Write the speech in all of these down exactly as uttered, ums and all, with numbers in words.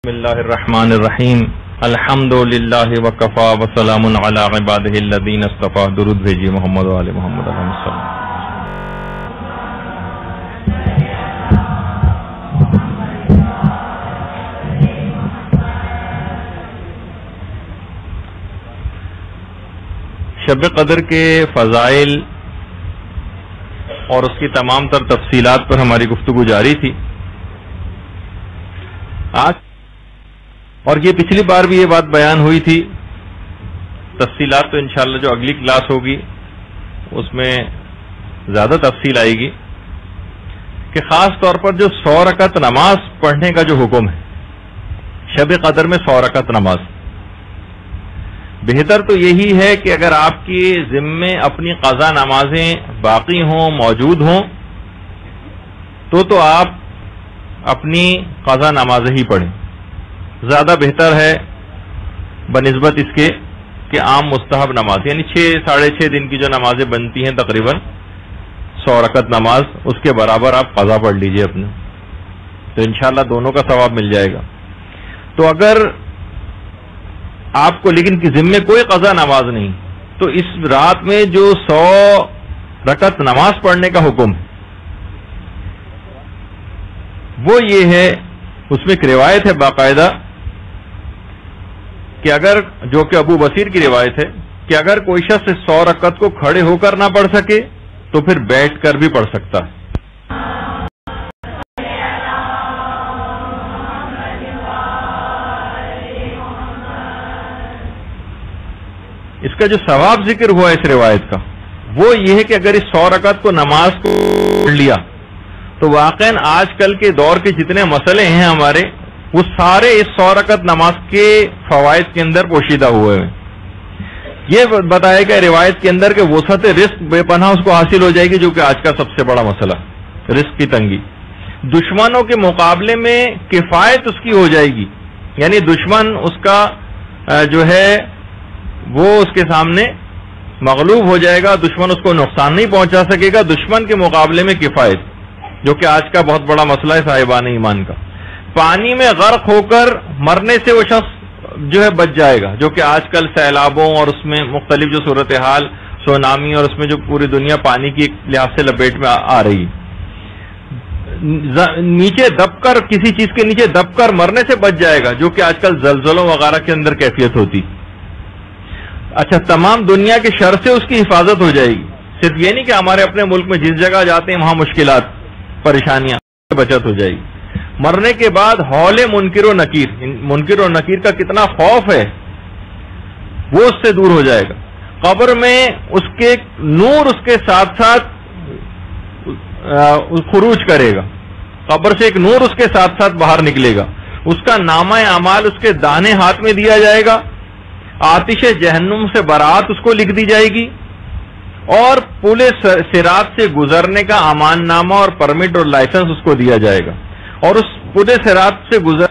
بسم اللہ الرحمن الرحیم الحمد للہ وکفا وسلام علی عبادہ الذین اصطفی. درود بھیجیے محمد و آل محمد علیہ السلام. شب قدر کے فضائل اور اس کی تمام تر تفصیلات پر ہماری گفتگو جاری تھی. آج اور یہ پچھلی بار بھی یہ بات بیان ہوئی تھی. تفصیلات تو انشاءاللہ جو اگلی کلاس ہوگی اس میں زیادہ تفصیل آئے گی کہ خاص طور پر جو سو رکعت نماز پڑھنے کا جو حکم ہے شب قدر میں سو رکعت نماز، بہتر تو یہی ہے کہ اگر آپ کی ذمے اپنی قضا نمازیں باقی ہوں، موجود ہوں، تو تو آپ اپنی قضا نمازیں ہی پڑھیں. زیادہ بہتر ہے بنسبت اس کے کہ عام مستحب نماز، یعنی چھ ساڑھے چھ دن کی جو نمازیں بنتی ہیں تقریباً سو رکعت نماز، اس کے برابر آپ قضا پڑھ لیجئے اپنے، تو انشاءاللہ دونوں کا ثواب مل جائے گا. تو اگر آپ کو لیکن کی ذمے کوئی قضا نماز نہیں، تو اس رات میں جو سو رکعت نماز پڑھنے کا حکم ہے وہ یہ ہے، اس میں ایک روایت ہے باقاعدہ کہ اگر جو کہ ابو بصیر کی روایت ہے کہ اگر کوئی شخص سو رکعت کو کھڑے ہو کر نہ پڑھ سکے تو پھر بیٹھ کر بھی پڑھ سکتا ہے. اس کا جو ثواب ذکر ہوا اس روایت کا وہ یہ ہے کہ اگر اس سو رکعت کو نماز کو پڑھ لیا تو واقعاً آج کل کے دور کے جتنے مسئلے ہیں ہمارے وہ سارے اس سو رکعت نماز کے فوائد کے اندر پوشیدہ ہوئے ہیں. یہ بتایا گیا روایت کے اندر کہ وسعت رزق بے پناہ اس کو حاصل ہو جائے گی، جو کہ آج کا سب سے بڑا مسئلہ رزق کی تنگی. دشمنوں کے مقابلے میں کفایت اس کی ہو جائے گی، یعنی دشمن اس کا جو ہے وہ اس کے سامنے مغلوب ہو جائے گا، دشمن اس کو نقصان نہیں پہنچا سکے گا. دشمن کے مقابلے میں کفایت، جو کہ آج کا بہت بڑا مسئلہ ہے صاحبان ایمان کا. پانی میں غرق ہو کر مرنے سے وہ شخص جو ہے بچ جائے گا، جو کہ آج کل سیلابوں اور اس میں مختلف جو صورتحال سونامی اور اس میں جو پوری دنیا پانی کی لحاظ سے لپیٹ میں آ رہی. نیچے دب کر کسی چیز کے نیچے دب کر مرنے سے بچ جائے گا، جو کہ آج کل زلزلوں وغیرہ کے اندر کیفیت ہوتی. اچھا، تمام دنیا کے شر سے اس کی حفاظت ہو جائے گی. صرف یہ نہیں کہ ہمارے اپنے ملک میں جس جگہ جاتے ہیں وہاں مشکلات پریشانیاں بچت ہو جائے گی. مرنے کے بعد ہول منکر و نکیر، منکر و نکیر کا کتنا خوف ہے وہ اس سے دور ہو جائے گا. قبر میں اس کے نور اس کے ساتھ ساتھ خروج کرے گا، قبر سے ایک نور اس کے ساتھ ساتھ باہر نکلے گا. اس کا نامہ اعمال اس کے داہنے ہاتھ میں دیا جائے گا. آتش جہنم سے برات اس کو لکھ دی جائے گی، اور پل صراط سے گزرنے کا امان نامہ اور پرمٹ اور لائسنس اس کو دیا جائے گا. اور اس پل صراط سے گزر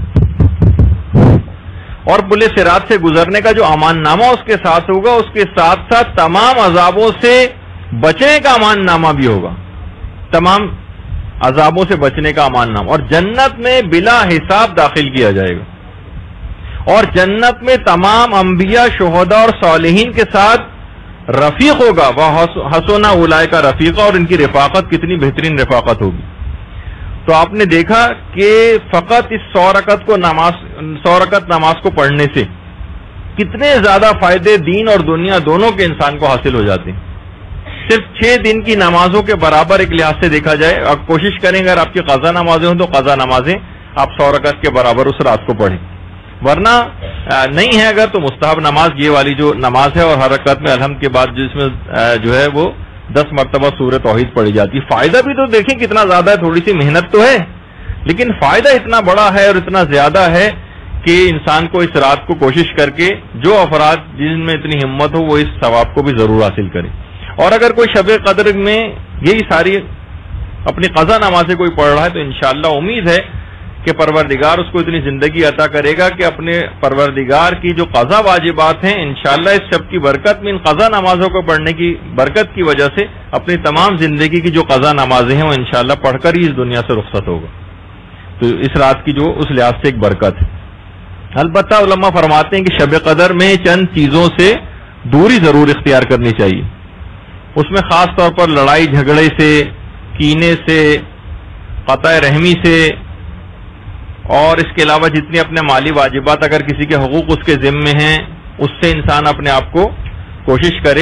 اور پل صراط سے گزرنے کا جو امان نامہ اس کے ساتھ ہوگا، اس کے ساتھ ساتھ تمام عذابوں سے بچنے کا امان نامہ بھی ہوگا، تمام عذابوں سے بچنے کا امان نامہ. اور جنت میں بلا حساب داخل کیا جائے گا، اور جنت میں تمام انبیاء، شہداء اور صالحین کے ساتھ رفیق ہوگا. وہ حسنا اولئک رفیقا، اور ان کی رفاقت کتنی بہترین رفاقت ہوگی. تو آپ نے دیکھا کہ فقط اس سو رکعت کو نماز سو رکعت نماز کو پڑھنے سے کتنے زیادہ فائدے دین اور دنیا دونوں کے انسان کو حاصل ہو جاتے ہیں. صرف چھ دن کی نمازوں کے برابر ایک لحاظ سے دیکھا جائے، اور کوشش کریں اگر آپ کی قضا نمازیں ہوں تو قضا نمازیں آپ سو رکعت کے برابر اس رات کو پڑھیں. ورنہ نہیں ہے اگر تو مستحب نماز یہ والی جو نماز ہے، اور ہر رکعت میں الحمد کے بعد جس میں جو ہے وہ دس مرتبہ سورۃ توحید پڑھی جاتی ہے. فائدہ بھی تو دیکھیں کتنا زیادہ ہے، تھوڑی سی محنت تو ہے لیکن فائدہ اتنا بڑا ہے اور اتنا زیادہ ہے کہ انسان کو اس رات کو کوشش کر کے جو افراد جن میں اتنی ہمت ہو وہ اس ثواب کو بھی ضرور حاصل کریں. اور اگر کوئی شب قدر میں یہی ساری اپنی قضا نمازیں کوئی پڑھ رہا ہے تو انشاءاللہ امید ہے کہ پروردگار اس کو اتنی زندگی عطا کرے گا کہ اپنے پروردگار کی جو قضا واجبات ہیں انشاءاللہ اس شب کی برکت میں، ان قضا نمازوں کو پڑھنے کی برکت کی وجہ سے اپنی تمام زندگی کی جو قضا نمازیں ہیں وہ انشاءاللہ پڑھ کر ہی اس دنیا سے رخصت ہوگا. تو اس رات کی جو اس لحاظ سے ایک برکت ہے. البتہ علماء فرماتے ہیں کہ شب قدر میں چند چیزوں سے دوری ضرور اختیار کرنی چاہیے. اس میں خاص طور پر لڑائی جھگڑے سے، کینے سے، قطع رحمی سے، اور اس کے علاوہ جتنے اپنے مالی واجبات اگر کسی کے حقوق اس کے ذمے ہیں اس سے انسان اپنے آپ کو کوشش کرے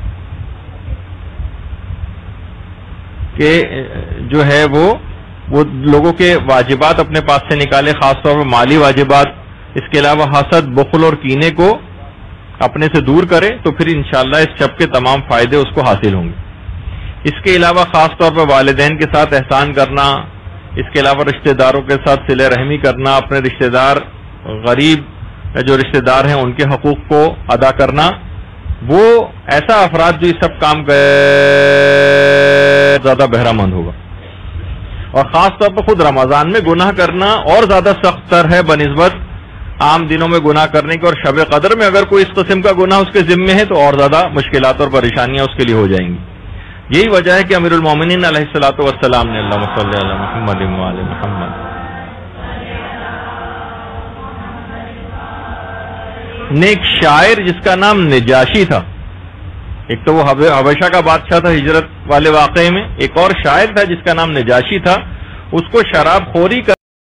کہ جو ہے وہ وہ لوگوں کے واجبات اپنے پاس سے نکالے، خاص طور پر مالی واجبات. اس کے علاوہ حسد، بخل اور کینے کو اپنے سے دور کرے تو پھر انشاءاللہ اس شب کے تمام فائدے اس کو حاصل ہوں گے. اس کے علاوہ خاص طور پر والدین کے ساتھ احسان کرنا، اس کے علاوہ رشتہ داروں کے ساتھ صلہ رحمی کرنا، اپنے رشتہ دار غریب جو رشتہ دار ہیں ان کے حقوق کو ادا کرنا، وہ ایسا افراد جو یہ سب کام کر زیادہ بہرہ مند ہوگا. اور خاص طور پر خود رمضان میں گناہ کرنا اور زیادہ سخت تر ہے بنسبت عام دنوں میں گناہ کرنے کے، اور شب قدر میں اگر کوئی اس قسم کا گناہ اس کے ذمے ہے تو اور زیادہ مشکلات اور پریشانیاں اس کے لیے ہو جائیں گی. یہی وجہ ہے کہ امیر المومنین علیہ الصلوۃ والسلام نے اللہم صلی علی محمد وعلی محمد نے ایک شاعر جس کا نام نجاشی تھا، ایک تو وہ حبشہ کا بادشاہ تھا ہجرت والے واقعے میں، ایک اور شاعر تھا جس کا نام نجاشی تھا. اس کو شراب خوری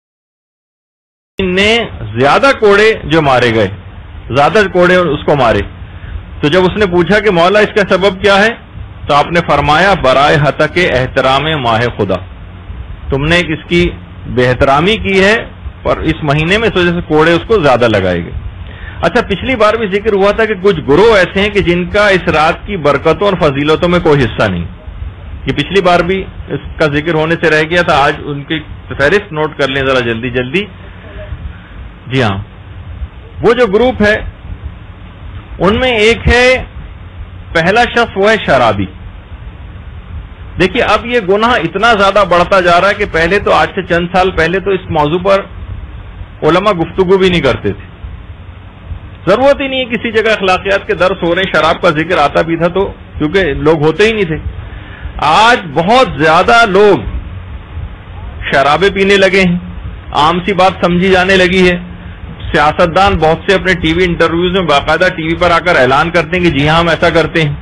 نے زیادہ کوڑے جو مارے گئے، زیادہ کوڑے اس کو مارے. تو جب اس نے پوچھا کہ مولا اس کا سبب کیا ہے تو آپ نے فرمایا برائے حتق احترام ماہ خدا، تم نے اس کی بے احترامی کی ہے اور اس مہینے میں اس وجہ سے کوڑے اس کو زیادہ لگائے گئے. اچھا، پچھلی بار بھی ذکر ہوا تھا کہ کچھ گروہ ایسے ہیں کہ جن کا اس رات کی برکتوں اور فضیلتوں میں کوئی حصہ نہیں. یہ پچھلی بار بھی اس کا ذکر ہونے سے رہ گیا تھا، آج ان کی فہرست نوٹ کر لیں ذرا جلدی جلدی. جی ہاں، وہ جو گروپ ہے ان میں ایک ہے، پہلا شخص وہ ہے شرابی. دیکھیے اب یہ گناہ اتنا زیادہ بڑھتا جا رہا ہے کہ پہلے تو آج سے چند سال پہلے تو اس موضوع پر علماء گفتگو بھی نہیں کرتے تھے، ضرورت ہی نہیں ہے کسی جگہ اخلاقیات کے درس ہو رہے ہیں، شراب کا ذکر آتا بھی تھا تو کیونکہ لوگ ہوتے ہی نہیں تھے. آج بہت زیادہ لوگ شرابیں پینے لگے ہیں، عام سی بات سمجھی جانے لگی ہے. سیاستدان بہت سے اپنے ٹی وی انٹرویوز میں باقاعدہ ٹی وی پر آ کر اعلان کرتے ہیں کہ جی ہاں ہم ایسا کرتے ہیں،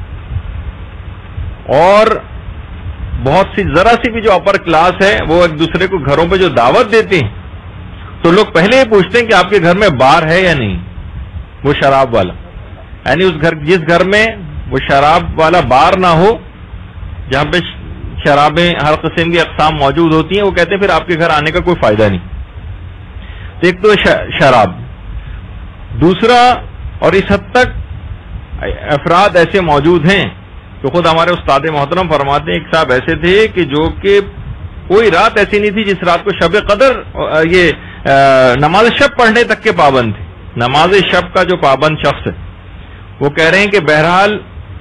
اور بہت سی ذرا سی بھی جو اپر کلاس ہے وہ ایک دوسرے کو گھروں پہ جو دعوت دیتے ہیں تو لوگ پہلے یہ پوچھتے ہیں کہ آپ کے گھر میں بار ہے یا نہیں، وہ شراب والا. یعنی اس گھر جس گھر میں وہ شراب والا بار نہ ہو، جہاں پہ شرابیں ہر قسم کی اقسام موجود ہوتی ہیں، وہ کہتے ہیں پھر آپ کے گھر آنے کا کوئی فائدہ نہیں. ایک تو شراب، دوسرا اور اس حد تک افراد ایسے موجود ہیں تو خود ہمارے استاد محترم فرماتے ہیں ایک صاحب ایسے تھے کہ جو کہ کوئی رات ایسی نہیں تھی جس رات کو شب قدر یہ نماز شب پڑھنے تک کے پابند تھے. نماز شب کا جو پابند شخص ہے وہ کہہ رہے ہیں کہ بہرحال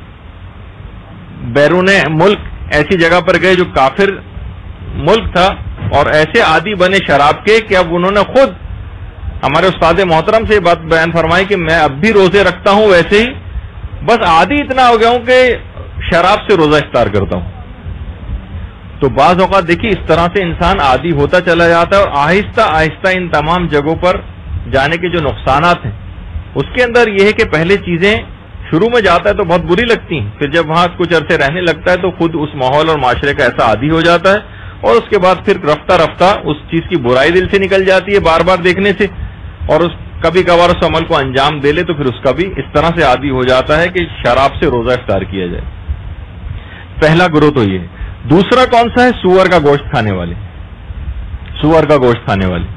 بیرون ملک ایسی جگہ پر گئے جو کافر ملک تھا اور ایسے عادی بنے شراب کے کہ اب انہوں نے خود ہمارے استاد محترم سے یہ بات بیان فرمائی کہ میں اب بھی روزے رکھتا ہوں، ویسے ہی بس عادی اتنا ہو گیا ہوں کہ شراب سے روزہ افطار کرتا ہوں. تو بعض اوقات دیکھیے اس طرح سے انسان عادی ہوتا چلا جاتا ہے اور آہستہ آہستہ ان تمام جگہوں پر جانے کے جو نقصانات ہیں اس کے اندر یہ ہے کہ پہلے چیزیں شروع میں جاتا ہے تو بہت بری لگتی ہیں، پھر جب وہاں کچھ عرصے رہنے لگتا ہے تو خود اس ماحول اور معاشرے کا ایسا عادی ہو جاتا ہے اور اس کے بعد پھر رفتہ رفتہ اس چیز کی برائی دل سے نکل جاتی ہے بار بار دیکھنے سے، اور اس کبھی کبھار اس عمل کو انجام دے لے تو پھر اس کا بھی اس طرح سے عادی ہو جاتا ہے کہ شراب سے روزہ افطار کیا جائے. پہلا گروہ تو یہ ہے. دوسرا کون سا ہے؟ سور کا گوشت کھانے والے. سور کا گوشت کھانے والے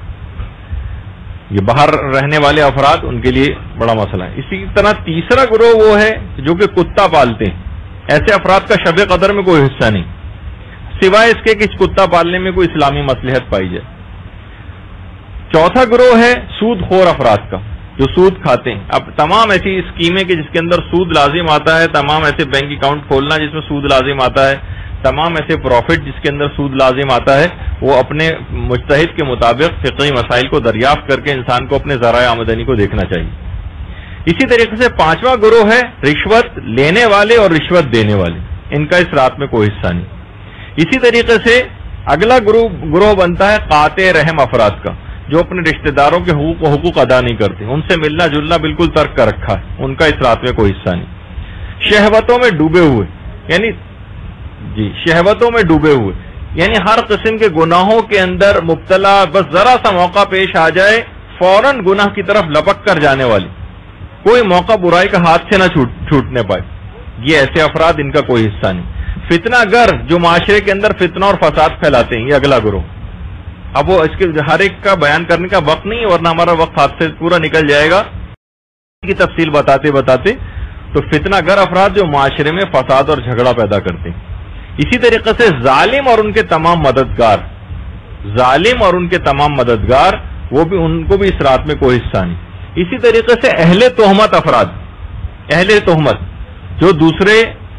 یہ باہر رہنے والے افراد، ان کے لیے بڑا مسئلہ ہے. اسی طرح تیسرا گروہ وہ ہے جو کہ کتا پالتے ہیں. ایسے افراد کا شب قدر میں کوئی حصہ نہیں سوائے اس کے کہ کتا پالنے میں کوئی اسلامی مصلحت پائی جائے. چوتھا گروہ ہے سود خور افراد کا جو سود کھاتے ہیں. اب تمام ایسی اسکیمیں کہ جس کے اندر سود لازم آتا ہے، تمام ایسے بینک اکاؤنٹ کھولنا جس میں سود لازم آتا ہے، تمام ایسے پروفٹ جس کے اندر سود لازم آتا ہے، وہ اپنے مجتہد کے مطابق فقہی مسائل کو دریافت کر کے انسان کو اپنے ذرائع آمدنی کو دیکھنا چاہیے. اسی طریقے سے پانچواں گروہ ہے رشوت لینے والے اور رشوت دینے والے. ان کا اس رات میں کوئی حصہ نہیں. اسی طریقے سے اگلا گروہ گروہ بنتا ہے قاطع رحم افراد کا، جو اپنے رشتہ داروں کے حقوق و حقوق ادا نہیں کرتے، ان سے ملنا جلنا بالکل ترک کر رکھا ہے، ان کا اس رات میں کوئی حصہ نہیں۔ شہوتوں میں ڈوبے ہوئے، یعنی جی شہوتوں میں ڈوبے ہوئے یعنی ہر قسم کے گناہوں کے اندر مبتلا، بس ذرا سا موقع پیش آ جائے فوراً گناہ کی طرف لپک کر جانے والی، کوئی موقع برائی کا ہاتھ سے نہ چھوٹ چھوٹنے پائے، یہ ایسے افراد، ان کا کوئی حصہ نہیں۔ فتنہ گر، جو معاشرے کے اندر فتنہ اور فساد پھیلاتے ہیں، یہ اگلا گروہ۔ اب وہ اس کے ہر ایک کا بیان کرنے کا وقت نہیں، ورنہ ہمارا وقت ہاتھ سے پورا نکل جائے گا کی تفصیل بتاتے بتاتے۔ تو فتنہ گر افراد جو معاشرے میں فساد اور جھگڑا پیدا کرتے ہیں۔ اسی طریقے سے ظالم اور ان کے تمام مددگار، ظالم اور ان کے تمام مددگار، وہ بھی، ان کو بھی اس رات میں کوئی حصہ نہیں۔ اسی طریقے سے اہل تہمت افراد، اہل تہمت جو دوسرے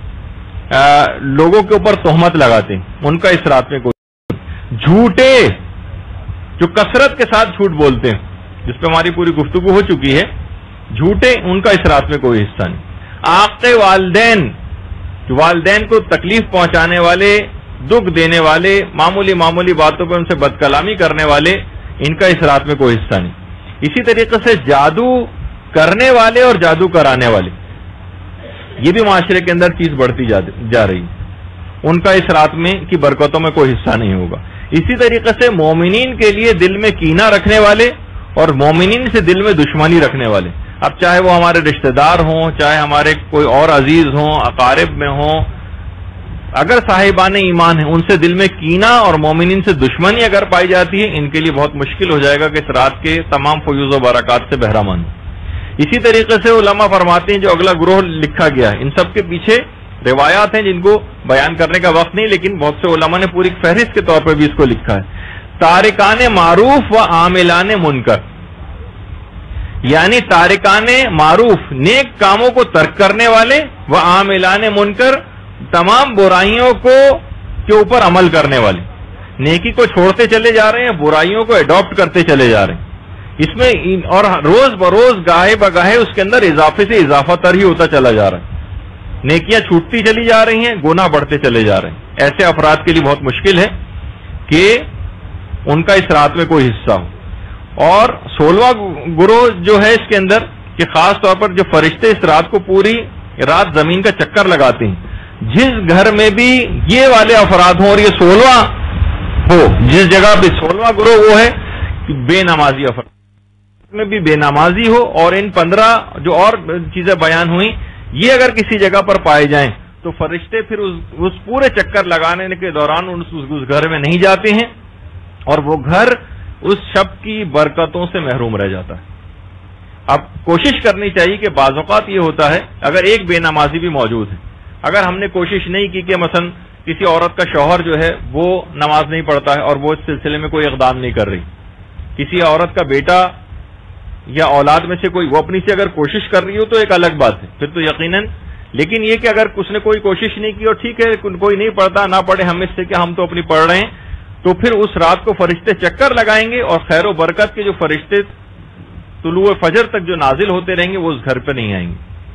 لوگوں کے اوپر تہمت لگاتے ہیں، ان کا اس رات میں کوئی، جھوٹے جو کثرت کے ساتھ جھوٹ بولتے ہیں، جس پہ ہماری پوری گفتگو ہو چکی ہے، جھوٹے، ان کا اس رات میں کوئی حصہ نہیں۔ عاق والدین، جو والدین کو تکلیف پہنچانے والے، دکھ دینے والے، معمولی معمولی باتوں پہ ان سے بد کلامی کرنے والے، ان کا اس رات میں کوئی حصہ نہیں۔ اسی طریقے سے جادو کرنے والے اور جادو کرانے والے، یہ بھی معاشرے کے اندر چیز بڑھتی جا رہی ہے، ان کا اس رات میں کی برکتوں میں کوئی حصہ نہیں ہوگا۔ اسی طریقے سے مومنین کے لیے دل میں کینہ رکھنے والے اور مومنین سے دل میں دشمنی رکھنے والے، اب چاہے وہ ہمارے رشتہ دار ہوں، چاہے ہمارے کوئی اور عزیز ہوں، اقارب میں ہوں، اگر صاحبان ایمان ہیں، ان سے دل میں کینہ اور مومنین سے دشمنی اگر پائی جاتی ہے، ان کے لیے بہت مشکل ہو جائے گا کہ اس رات کے تمام فیوز و برکات سے بہرہ مند۔ اسی طریقے سے علماء فرماتے ہیں جو اگلا گروہ لکھا گیا ہے، ان سب کے پیچھے روایات ہیں جن کو بیان کرنے کا وقت نہیں، لیکن بہت سے علماء نے پوری فہرست کے طور پہ بھی اس کو لکھا ہے۔ تارکان معروف و عاملان منکر، یعنی تارکان معروف، نیک کاموں کو ترک کرنے والے، و عاملان منکر، تمام برائیوں کو کے اوپر عمل کرنے والے، نیکی کو چھوڑتے چلے جا رہے ہیں، برائیوں کو اڈاپٹ کرتے چلے جا رہے ہیں، اس میں اور روز بروز گاہے بگاہے اس کے اندر اضافے سے اضافہ تر ہی ہوتا چلا جا رہا ہے، نیکیاں چھوٹتی چلی جا رہی ہیں، گناہ بڑھتے چلے جا رہے ہیں۔ ایسے افراد کے لیے بہت مشکل ہے کہ ان کا اس رات میں کوئی حصہ ہو۔ اور سولہواں گروہ جو ہے اس کے اندر کہ خاص طور پر جو فرشتے اس رات کو پوری رات زمین کا چکر لگاتے ہیں، جس گھر میں بھی یہ والے افراد ہوں، اور یہ سولہواں ہو، جس جگہ پہ سولہواں گروہ وہ ہے کہ بے نمازی افراد میں بھی بے نمازی ہو، اور ان پندرہ جو اور چیزیں بیان ہوئیں یہ اگر کسی جگہ پر پائے جائیں تو فرشتے پھر اس, اس پورے چکر لگانے کے دوران اس, اس گھر میں نہیں جاتے ہیں، اور وہ گھر اس شب کی برکتوں سے محروم رہ جاتا ہے۔ اب کوشش کرنی چاہیے کہ بعض اوقات یہ ہوتا ہے اگر ایک بے نمازی بھی موجود ہے، اگر ہم نے کوشش نہیں کی کہ مثلا کسی عورت کا شوہر جو ہے وہ نماز نہیں پڑھتا ہے اور وہ اس سلسلے میں کوئی اقدام نہیں کر رہی، کسی عورت کا بیٹا یا اولاد میں سے کوئی وہ اپنی سے اگر کوشش کر رہی ہو تو ایک الگ بات ہے، پھر تو یقیناً، لیکن یہ کہ اگر اس نے کوئی کوشش نہیں کی اور ٹھیک ہے کوئی نہیں پڑھتا، نہ پڑھے، ہم اس سے کہ ہم تو اپنی پڑھ رہے ہیں، تو پھر اس رات کو فرشتے چکر لگائیں گے اور خیر و برکت کے جو فرشتے طلوع فجر تک جو نازل ہوتے رہیں گے وہ اس گھر پہ نہیں آئیں گے۔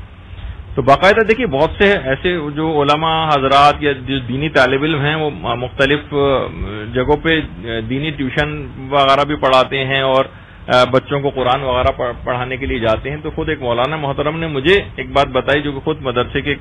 تو باقاعدہ دیکھیے بہت سے ایسے جو علماء حضرات یا جو دینی طالب علم ہیں وہ مختلف جگہوں پہ دینی ٹیوشن وغیرہ بھی پڑھاتے ہیں اور بچوں کو قرآن وغیرہ پڑھانے کے لیے جاتے ہیں۔ تو خود ایک مولانا محترم نے مجھے ایک بات بتائی جو کہ خود مدرسے کے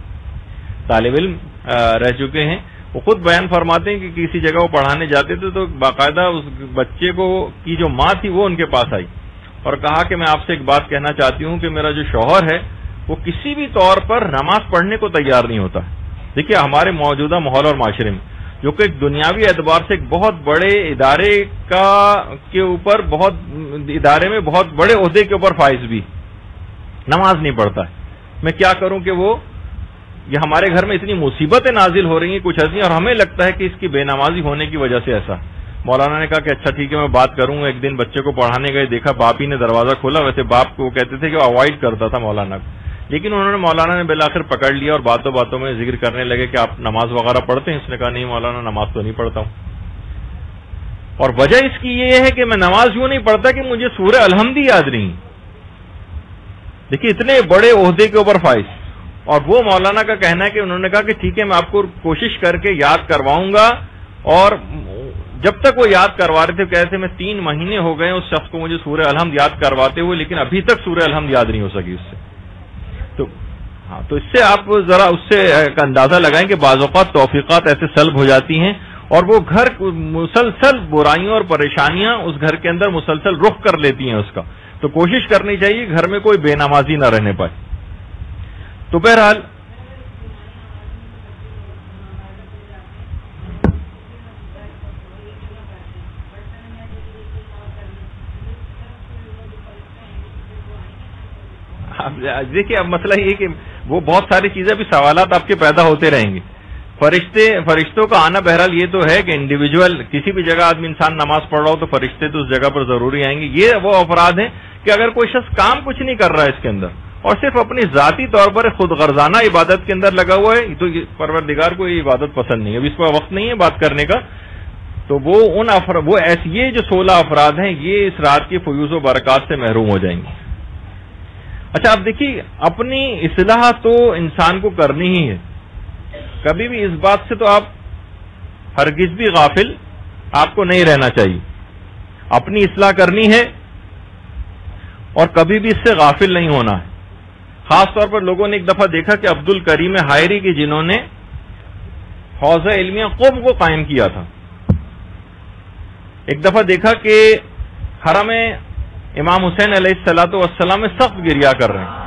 طالب علم رہ چکے ہیں، وہ خود بیان فرماتے ہیں کہ کسی جگہ وہ پڑھانے جاتے تھے تو باقاعدہ اس بچے کو کی جو ماں تھی وہ ان کے پاس آئی اور کہا کہ میں آپ سے ایک بات کہنا چاہتی ہوں کہ میرا جو شوہر ہے وہ کسی بھی طور پر نماز پڑھنے کو تیار نہیں ہوتا۔ دیکھیے ہمارے موجودہ ماحول اور معاشرے میں جو کہ ایک دنیاوی اعتبار سے ایک بہت بڑے ادارے کا کے اوپر بہت ادارے میں بہت بڑے عہدے کے اوپر فائز بھی نماز نہیں پڑھتا ہے، میں کیا کروں کہ وہ یہ ہمارے گھر میں اتنی مصیبتیں نازل ہو رہی ہیں کچھ ایسی، اور ہمیں لگتا ہے کہ اس کی بے نمازی ہونے کی وجہ سے ایسا۔ مولانا نے کہا کہ اچھا ٹھیک ہے میں بات کروں گا۔ ایک دن بچے کو پڑھانے گئے، دیکھا باپ ہی نے دروازہ کھولا، ویسے باپ کو وہ کہتے تھے کہ وہ اوائڈ کرتا تھا مولانا کو، لیکن انہوں نے مولانا نے بالآخر پکڑ لیا اور باتوں باتوں میں ذکر کرنے لگے کہ آپ نماز وغیرہ پڑھتے ہیں؟ اس نے کہا نہیں مولانا نماز تو نہیں پڑھتا ہوں، اور وجہ اس کی یہ ہے کہ میں نماز یوں نہیں پڑھتا کہ مجھے سورہ الحمد یاد نہیں۔ دیکھیے اتنے بڑے عہدے کے اوپر فائز، اور وہ مولانا کا کہنا ہے کہ انہوں نے کہا کہ ٹھیک ہے میں آپ کو کوشش کر کے یاد کرواؤں گا، اور جب تک وہ یاد کروا رہے تھے کہتے میں تین مہینے ہو گئے اس شخص کو مجھے سورہ الحمد یاد کرواتے ہوئے، لیکن ابھی تک سورہ الحمد یاد نہیں ہو سکی اس سے. تو ہاں تو اس سے آپ ذرا اس سے اندازہ لگائیں کہ بعض اوقات توفیقات ایسے سلب ہو جاتی ہیں اور وہ گھر مسلسل برائیوں اور پریشانیاں اس گھر کے اندر مسلسل رخ کر لیتی ہیں اس کا. تو کوشش کرنی چاہیے گھر میں کوئی بے نمازی نہ رہنے پائے. تو بہرحال دیکھیے اب مسئلہ یہ کہ وہ بہت ساری چیزیں بھی سوالات آپ کے پیدا ہوتے رہیں گے. فرشتے فرشتوں کا آنا بہرحال یہ تو ہے کہ انڈیویجول کسی بھی جگہ آدمی انسان نماز پڑھ رہا ہو تو فرشتے تو اس جگہ پر ضروری آئیں گے. یہ وہ افراد ہیں کہ اگر کوئی شخص کام کچھ نہیں کر رہا ہے اس کے اندر اور صرف اپنی ذاتی طور پر خود غرضانہ عبادت کے اندر لگا ہوا ہے تو پروردگار کو یہ عبادت پسند نہیں ہے، اب اس پر وقت نہیں ہے بات کرنے کا. تو وہ ان افراد وہ ایسے یہ جو سولہ افراد ہیں یہ اس رات کی فیوز و برکات سے محروم ہو جائیں گے. اچھا اب دیکھیے اپنی اصلاح تو انسان کو کرنی ہی ہے. کبھی بھی اس بات سے تو آپ ہرگز بھی غافل آپ کو نہیں رہنا چاہیے. اپنی اصلاح کرنی ہے اور کبھی بھی اس سے غافل نہیں ہونا ہے. خاص طور پر لوگوں نے ایک دفعہ دیکھا کہ عبد الکریم حائری کی جنہوں نے حوزہ علمیہ قم کو قائم کیا تھا، ایک دفعہ دیکھا کہ حرم امام حسین علیہ الصلوۃ والسلام میں سخت گریا کر رہے ہیں.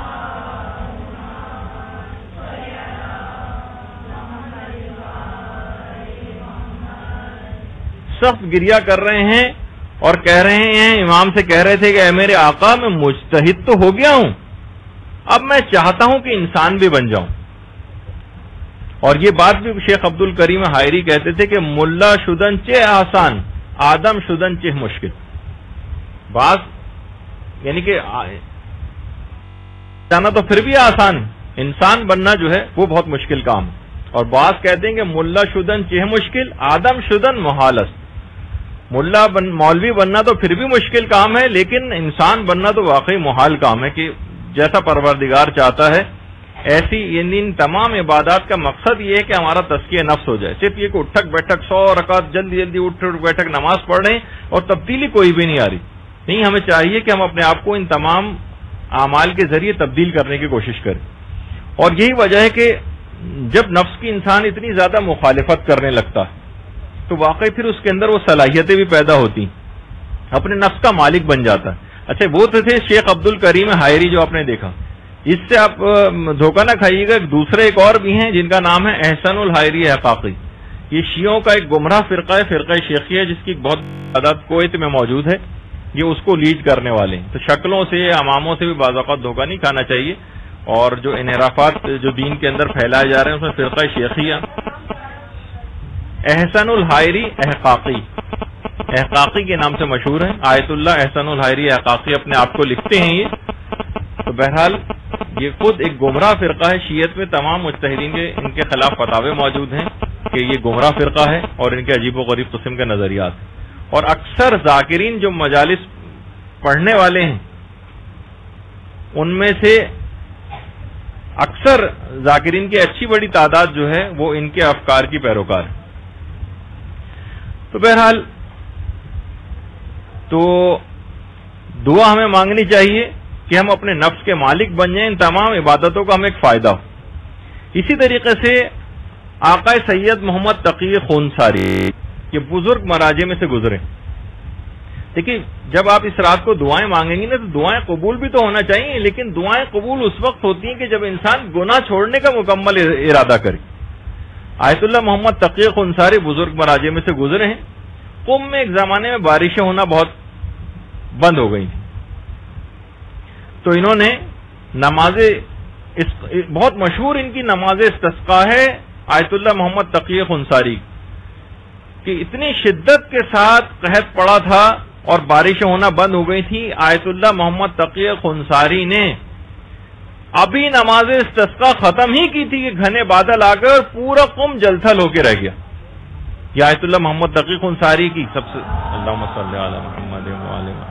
سخت گریا کر رہے ہیں اور کہہ رہے ہیں، امام سے کہہ رہے تھے کہ اے میرے آقا میں مجتہد تو ہو گیا ہوں، اب میں چاہتا ہوں کہ انسان بھی بن جاؤں. اور یہ بات بھی شیخ عبد الکریم حائری کہتے تھے کہ ملا شدن چہ آسان آدم شدن چہ مشکل. بعض یعنی کہ جانا تو پھر بھی آسان، انسان بننا جو ہے وہ بہت مشکل کام ہے. اور بعض کہتے ہیں کہ ملا شدن چہ مشکل آدم شدن محالست. ملا بن مولوی بننا تو پھر بھی مشکل کام ہے، لیکن انسان بننا تو واقعی محال کام ہے کہ جیسا پروردگار چاہتا ہے ایسی. یعنی ان تمام عبادات کا مقصد یہ ہے کہ ہمارا تزکیہ نفس ہو جائے. صرف یہ کہ اٹھک بیٹھک سو رکعت جلدی جلدی اٹھ بیٹھک نماز پڑھ رہے ہیں اور تبدیلی کوئی بھی نہیں آ رہی. نہیں، ہمیں چاہیے کہ ہم اپنے آپ کو ان تمام اعمال کے ذریعے تبدیل کرنے کی کوشش کریں. اور یہی وجہ ہے کہ جب نفس کی انسان اتنی زیادہ مخالفت کرنے لگتا ہے تو واقعی پھر اس کے اندر وہ صلاحیتیں بھی پیدا ہوتی ہیں، اپنے نفس کا مالک بن جاتا ہے. اچھا وہ تو تھے شیخ عبد الکریم حائری جو آپ نے دیکھا. اس سے آپ دھوکہ نہ کھائیے گا، دوسرے ایک اور بھی ہیں جن کا نام ہے احسن الحائری احقاقی. یہ شیعوں کا ایک گمراہ فرقہ ہے، فرقہ شیخی ہے، جس کی بہت تعداد کویت میں موجود ہے. یہ اس کو لیڈ کرنے والے ہیں. تو شکلوں سے اماموں سے بھی بعض اوقات دھوکہ نہیں کھانا چاہیے. اور جو انحرافات جو دین کے اندر پھیلائے جا رہے ہیں اس میں فرقہ شیخیہ. احسن الحائری احقاقی احقاقی کے نام سے مشہور ہے. آیت اللہ احسن الحائری احقاقی اپنے آپ کو لکھتے ہیں یہ. تو بہرحال یہ خود ایک گمراہ فرقہ ہے. شیعت میں تمام مجتہدین کے ان کے خلاف فتاوے موجود ہیں کہ یہ گمراہ فرقہ ہے اور ان کے عجیب و غریب قسم کے نظریات. اور اکثر ذاکرین جو مجالس پڑھنے والے ہیں ان میں سے اکثر ذاکرین کی اچھی بڑی تعداد جو ہے وہ ان کے افکار کی پیروکار ہے. تو بہرحال تو دعا ہمیں مانگنی چاہیے کہ ہم اپنے نفس کے مالک بن جائیں، ان تمام عبادتوں کا ہمیں ایک فائدہ ہو. اسی طریقے سے آقا سید محمد تقی خونساری یہ بزرگ مراجع میں سے گزرے. دیکھیے جب آپ اس رات کو دعائیں مانگیں گے نا تو دعائیں قبول بھی تو ہونا چاہیے، لیکن دعائیں قبول اس وقت ہوتی ہیں کہ جب انسان گناہ چھوڑنے کا مکمل ارادہ کرے. آیت اللہ محمد تقی خونساری بزرگ مراجع میں سے گزرے ہیں. قم میں ایک زمانے میں بارشیں ہونا بہت بند ہو گئی تھی، تو انہوں نے نماز بہت مشہور ان کی نماز استسقاء ہے آیت اللہ محمد تقی خونساری کہ اتنی شدت کے ساتھ قحط پڑا تھا اور بارشیں ہونا بند ہو گئی تھی. آیت اللہ محمد تقی خونساری نے ابھی نماز استسقاء ختم ہی کی تھی کہ گھنے بادل آ کر پورا قم جل تھل ہو کے رہ گیا. یہ آیت اللہ محمد تقی خونساری کی سب سے اللہم صلی علی محمد و آل محمد.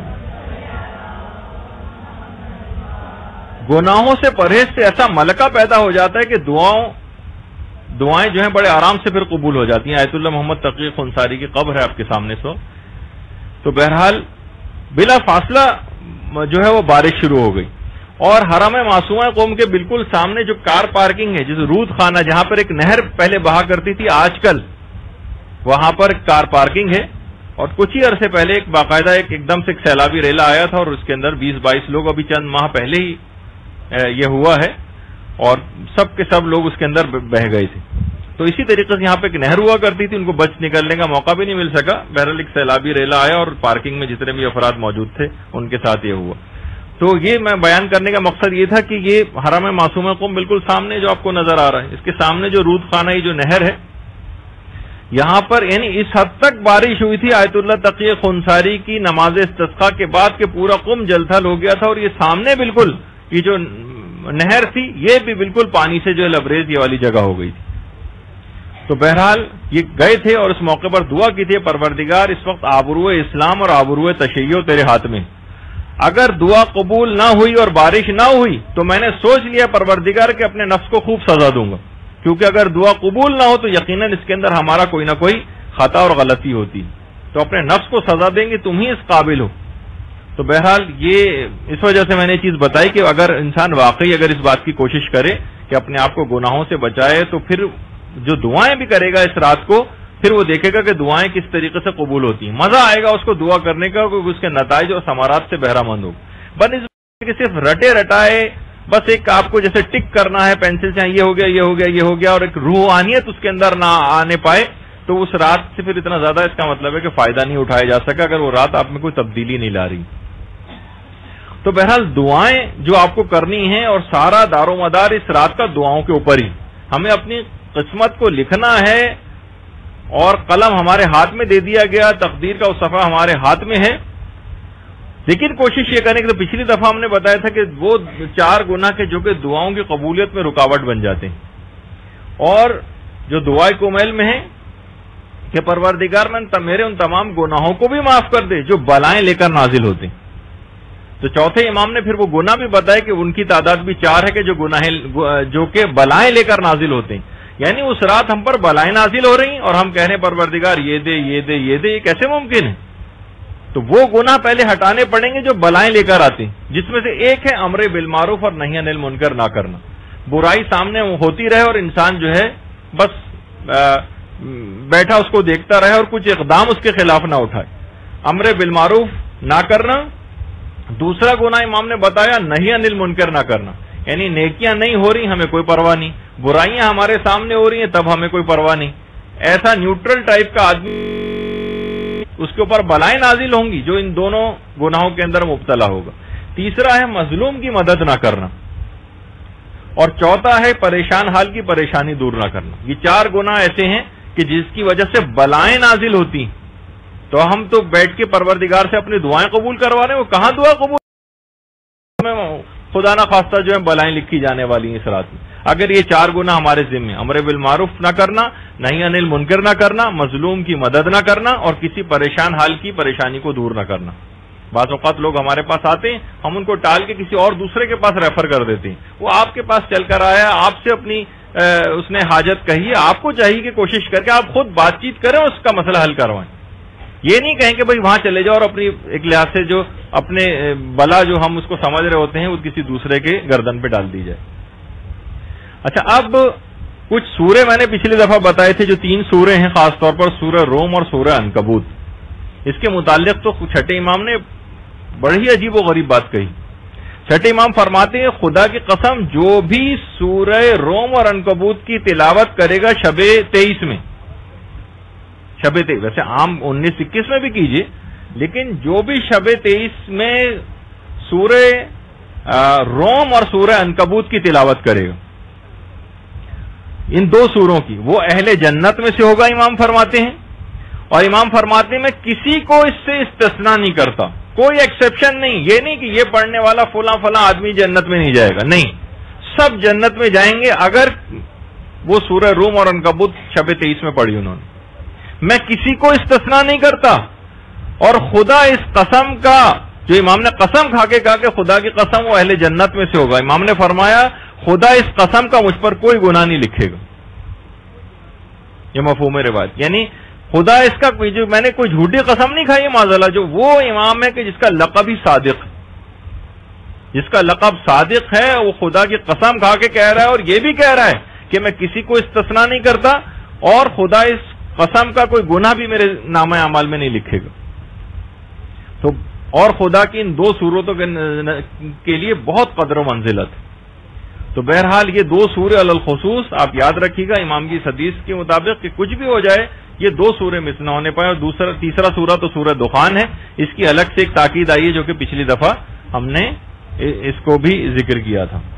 گناہوں سے پرہیز سے ایسا ملکہ پیدا ہو جاتا ہے کہ دعاؤں دعائیں جو ہیں بڑے آرام سے پھر قبول ہو جاتی ہیں. آیت اللہ محمد تقی خنساری کی قبر ہے آپ کے سامنے. سو تو بہرحال بلا فاصلہ جو ہے وہ بارش شروع ہو گئی اور حرم معصومہ قوم کے بالکل سامنے جو کار پارکنگ ہے جسے رود خانہ جہاں پر ایک نہر پہلے بہا کرتی تھی آج کل وہاں پر کار پارکنگ ہے. اور کچھ ہی عرصے پہلے ایک باقاعدہ ایک ایک دم سے ایک سیلابی ریلا آیا تھا اور اس کے اندر بیس بائیس لوگ ابھی چند ماہ پہلے ہی یہ ہوا ہے اور سب کے سب لوگ اس کے اندر بہہ گئے تھے. تو اسی طریقے سے یہاں پہ ایک نہر ہوا کرتی تھی, ان کو بچ نکلنے کا موقع بھی نہیں مل سکا. بہرحال ایک سیلابی ریلا آیا اور پارکنگ میں جتنے بھی افراد موجود تھے ان کے ساتھ یہ ہوا. تو یہ میں بیان کرنے کا مقصد یہ تھا کہ یہ حرم معصومہ قوم بالکل سامنے جو آپ کو نظر آ رہا ہے, اس کے سامنے جو رود خانہ جو نہر ہے یہاں پر یعنی اس حد تک بارش ہوئی تھی آیت اللہ تقی خنساری کی نماز استسقاء کے بعد کہ پورا قم جل تھل ہو گیا تھا اور یہ سامنے بالکل یہ جو نہر تھی یہ بھی بالکل پانی سے جو لبریز یہ والی جگہ ہو گئی تھی. تو بہرحال یہ گئے تھے اور اس موقع پر دعا کی تھی, پروردگار اس وقت آبرو اسلام اور آبرو تشیع تیرے ہاتھ میں, اگر دعا قبول نہ ہوئی اور بارش نہ ہوئی تو میں نے سوچ لیا پروردگار کہ اپنے نفس کو خوب سزا دوں گا, کیونکہ اگر دعا قبول نہ ہو تو یقیناً اس کے اندر ہمارا کوئی نہ کوئی خطا اور غلطی ہوتی, تو اپنے نفس کو سزا دیں گے, تم ہی اس قابل ہو. تو بہرحال یہ اس وجہ سے میں نے یہ چیز بتائی کہ اگر انسان واقعی اگر اس بات کی کوشش کرے کہ اپنے آپ کو گناہوں سے بچائے تو پھر جو دعائیں بھی کرے گا اس رات کو پھر وہ دیکھے گا کہ دعائیں کس طریقے سے قبول ہوتی ہیں, مزہ آئے گا اس کو دعا کرنے کا, کیونکہ اس کے نتائج اور ثمرات سے بہرہ مند ہوگا. بنسبت کہ صرف رٹے رٹائے بس ایک آپ کو جیسے ٹک کرنا ہے پینسل سے یہ ہو گیا یہ ہو گیا یہ ہو گیا اور ایک روحانیت اس کے اندر نہ آنے پائے تو اس رات سے پھر اتنا زیادہ اس کا مطلب ہے کہ فائدہ نہیں اٹھایا جا سکا اگر وہ رات آپ میں کوئی تبدیلی نہیں لا رہی. تو بہرحال دعائیں جو آپ کو کرنی ہیں اور سارا دار و مدار اس رات کا دعاؤں کے اوپر ہی, ہمیں اپنی قسمت کو لکھنا ہے اور قلم ہمارے ہاتھ میں دے دیا گیا, تقدیر کا وہ صفحہ ہمارے ہاتھ میں ہے, لیکن کوشش یہ کریں کہ پچھلی دفعہ ہم نے بتایا تھا کہ وہ چار گناہ کے جو کہ دعاؤں کی قبولیت میں رکاوٹ بن جاتے ہیں, اور جو دعائے کومیل میں ہے کہ پروردگار میں میرے ان تمام گناہوں کو بھی معاف کر دے جو بلائیں لے کر نازل ہوتے ہیں. تو چوتھے امام نے پھر وہ گناہ بھی بتایا کہ ان کی تعداد بھی چار ہے کہ جو گناہ جو کہ بلائیں لے کر نازل ہوتے ہیں, یعنی اس رات ہم پر بلائیں نازل ہو رہی ہیں اور ہم کہہ رہے ہیں پروردگار یہ دے یہ دے یہ دے, یہ کیسے ممکن ہے؟ تو وہ گناہ پہلے ہٹانے پڑیں گے جو بلائیں لے کر آتے ہیں, جس میں سے ایک ہے امر بالمعروف اور نہی عن المنکر نہ کرنا. برائی سامنے ہوتی رہے اور انسان جو ہے بس بیٹھا اس کو دیکھتا رہے اور کچھ اقدام اس کے خلاف نہ اٹھائے. امر بالمعروف نہ کرنا. دوسرا گناہ امام نے بتایا نہی عن المنکر نہ کرنا, یعنی نیکیاں نہیں ہو رہی ہمیں کوئی پرواہ نہیں, برائیاں ہمارے سامنے ہو رہی ہیں تب ہمیں کوئی پرواہ نہیں. ایسا نیوٹرل ٹائپ کا آدمی اس کے اوپر بلائیں نازل ہوں گی جو ان دونوں گناہوں کے اندر مبتلا ہوگا. تیسرا ہے مظلوم کی مدد نہ کرنا, اور چوتھا ہے پریشان حال کی پریشانی دور نہ کرنا. یہ چار گناہ ایسے ہیں کہ جس کی وجہ سے بلائیں نازل ہوتی ہیں, تو ہم تو بیٹھ کے پروردگار سے اپنی دعائیں قبول کروا رہے ہیں, وہ کہاں دعا قبول, خدا نہ خواستہ جو ہے بلائیں لکھی جانے والی ہیں اس رات میں. اگر یہ چار گناہ ہمارے ذمہ, امر بالمعروف نہ کرنا, نہی عن المنکر نہ کرنا, مظلوم کی مدد نہ کرنا اور کسی پریشان حال کی پریشانی کو دور نہ کرنا. بعض اوقات لوگ ہمارے پاس آتے ہیں, ہم ان کو ٹال کے کسی اور دوسرے کے پاس ریفر کر دیتے ہیں, وہ آپ کے پاس چل کر آیا, آپ سے اپنی اس نے حاجت کہی ہے, آپ کو چاہیے کہ کوشش کر کے آپ خود بات چیت کریں اور اس کا مسئلہ حل کروائیں. یہ نہیں کہیں کہ بھائی وہاں چلے جاؤ اور اپنی ایک لحاظ سے جو اپنے بلا جو ہم اس کو سمجھ رہے ہوتے ہیں وہ کسی دوسرے کے گردن پہ ڈال دی جائے. اچھا, اب کچھ سورے میں نے پچھلی دفعہ بتائے تھے جو تین سورے ہیں, خاص طور پر سورہ روم اور سورہ عنکبوت. اس کے متعلق تو چھٹے امام نے بڑی عجیب و غریب بات کہی. چھٹے امام فرماتے ہیں خدا کی قسم جو بھی سورہ روم اور عنکبوت کی تلاوت کرے گا شب تیئیس میں, شب تیئیس ویسے عام انیس اکیس میں بھی کیجیے, لیکن جو بھی شب تیئیس میں سورہ روم اور سورہ عنکبوت کی تلاوت کرے گا, ان دو سوروں کی, وہ اہل جنت میں سے ہوگا امام فرماتے ہیں. اور امام فرماتے ہیں میں کسی کو اس سے استثناء نہیں کرتا, کوئی ایکسیپشن نہیں. یہ نہیں کہ یہ پڑھنے والا فلاں فلاں آدمی جنت میں نہیں جائے گا, نہیں, سب جنت میں جائیں گے اگر وہ سورہ روم اور عنکبوت شب تیئیس میں پڑھی انہوں نے. میں کسی کو استثناء نہیں کرتا. اور خدا اس قسم کا, جو امام نے قسم کھا کے کہا کہ خدا کی قسم وہ اہل جنت میں سے ہوگا, امام نے فرمایا خدا اس قسم کا مجھ پر کوئی گناہ نہیں لکھے گا. یہ مفہوم روایت، یعنی خدا اس کا جو میں نے کوئی جھوٹی قسم نہیں کھائی معاذاللہ، جو وہ امام ہے کہ جس کا لقب ہی صادق ہے، جس کا لقب صادق ہے، وہ خدا کی قسم کھا کے کہہ رہا ہے اور یہ بھی کہہ رہا ہے کہ میں کسی کو استثنا نہیں کرتا اور خدا اس قسم کا کوئی گناہ بھی میرے نامہ اعمال میں نہیں لکھے گا. تو اور خدا کی ان دو صورتوں کے لیے بہت قدر و منزلت ہے. تو بہرحال یہ دو سورے علی الخصوص آپ یاد رکھیے گا امام کی حدیث کے مطابق کہ کچھ بھی ہو جائے یہ دو سورے مس نہ ہونے پائے. اور دوسرا تیسرا سورہ تو سورہ دخان ہے، اس کی الگ سے ایک تاکید آئی ہے جو کہ پچھلی دفعہ ہم نے اس کو بھی ذکر کیا تھا.